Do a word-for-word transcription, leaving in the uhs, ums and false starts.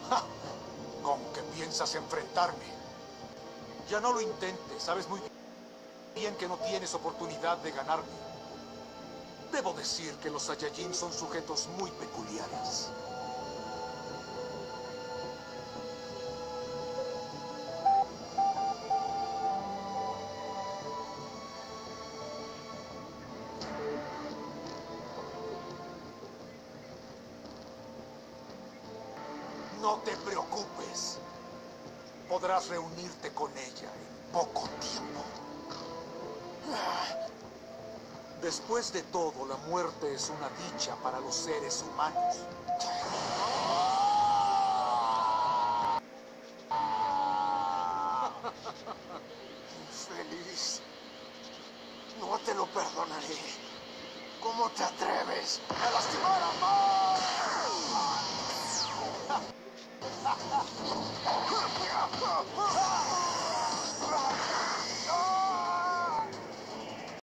¿Con qué piensas enfrentarme? Ya no lo intentes, sabes muy bien que no tienes oportunidad de ganarme. Debo decir que los Saiyajin son sujetos muy peculiares. No te preocupes. Podrás reunirte con ella en poco tiempo. Después de todo, la muerte es una dicha para los seres humanos. Infeliz. No te lo perdonaré. ¿Cómo te atreves a lastimar a más?